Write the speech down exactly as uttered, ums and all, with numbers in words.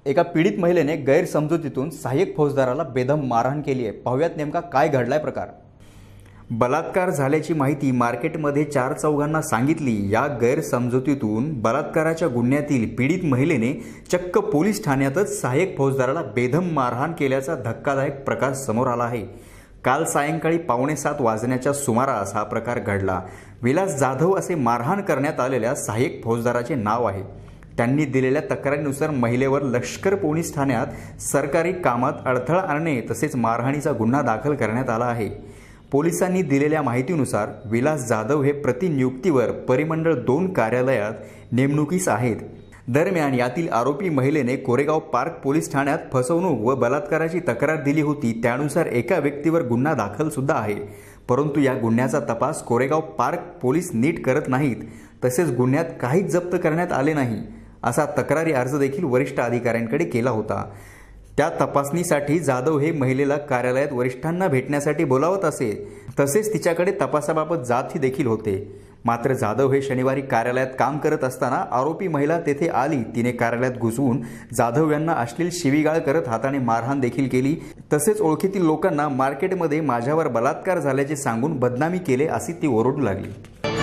एका पीडित महिलेने गैरसमजुतीतून सहाय्यक फौजदाराला बेदम मारहाण केली आहे। पाहुयात नेमका काय घडलाय प्रकार। बलात्कार झाल्याची माहिती मार्केटमध्ये चार चौघांना सांगितली। या गैरसमजुतीतून बलात्काराच्या गुन्ह्यातील पीडित महिलेने चक्क पोलीस ठाण्यातच सहाय्यक फौजदाराला बेदम मारहाण केल्याचा धक्कादायक प्रकार समोर आला आहे। काल सायंकाळी पावणे सात वाजण्याच्या सुमारास हा प्रकार घडला। विलास जाधव असे मारहाण करण्यात आलेल्या सहाय्यक फौजदाराचे नाव आहे। त्यांनी दिलेल्या तक्रारीनुसार महिलेवर लष्कर पोलीस ठाण्यात सरकारी कामात अडथळा आणणे तसेच मारहाणीचा गुन्हा दाखल करण्यात आला आहे। पोलिसांनी दिलेल्या माहितीनुसार विलास जाधव हे प्रतिनियुक्तीवर परिमंडळ दोन कार्यालयात नेमणुकीस आहेत। दरम्यान यातील आरोपी महिलेने कोरेगाव पार्क पोलीस ठाण्यात फसवणूक व बलात्काराची तक्रार दिली होती। त्यानुसार एका व्यक्तीवर गुन्हा दाखल सुद्धा आहे, परंतु या गुन्ह्याचा तपास कोरेगाव पार्क पोलीस नीट करत नाहीत। तसेच गुन्ह्यात काहीच जप्त करण्यात आले नाही असा तक्रारी अर्ज देखील वरिष्ठ अधिकाऱ्यांकडे केला होता। त्या तपासणीसाठी जाधव हे महिलेला कार्यालयात वरिष्ठांना भेटण्यासाठी बोलावत असे, तसेच तिच्याकडे तपासाबाबत जातही देखील होते। मात्र जाधव हे शनिवारी कार्यालयात काम करत असताना आरोपी महिला तेथे आली। तिने कार्यालयात घुसून जाधव यांना अश्लील शिवीगाळ करत हाताने मारहाण देखील केली। तसेच ओळखीतील लोकांना मार्केटमध्ये माझ्यावर बलात्कार झाल्याचे सांगून बदनामी केले अशी ती ओरडू लागली।